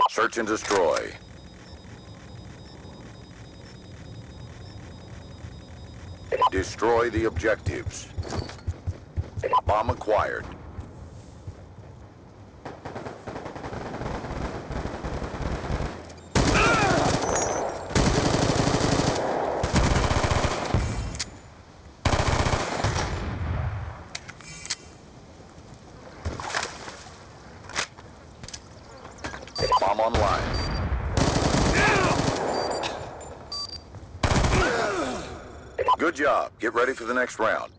Search and destroy. Destroy the objectives. Bomb acquired. Bomb online. Good job. Get ready for the next round.